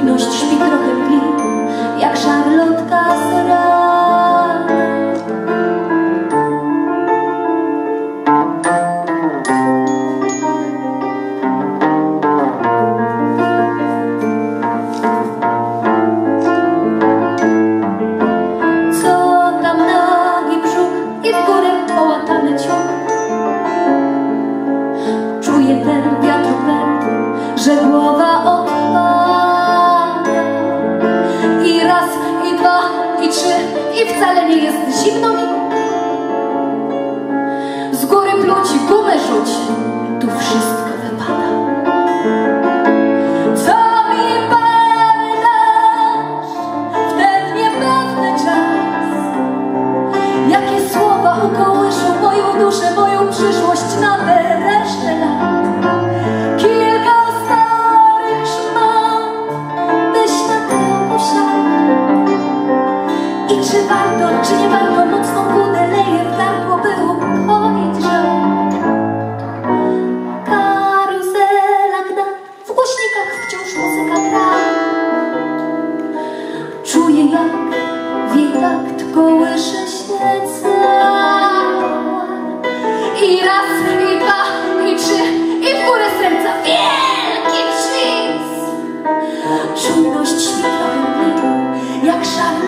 Czujność śpi trochę mgli, jak szarlotka z rana. Co tam nagi brzuch i w górę połatany ciąg. Czuję ten wiatropęd, że głowa odpada. I raz, i dwa, i trzy, i wcale nie jest zimno mi. Z góry pluć i gumę rzuć, tu wszystko wypada. Co mi pamiętasz w ten niepewny czas? Jakie słowa ukołyszą moją duszę, moją przyszłość na tę resztę lat? Kilka starych szmat, byś na kroku siadł. I czy warto, czy nie warto mocną budę leje w gardło, by ukoić żal? Karuzela gna, w głośnikach wciąż muzyka gra. Czuję, jak w jej takt kołysze się cała. I raz, i dwa, i trzy, i w górę serca wielki świst. Czujność śpi trochę mniej, jak szar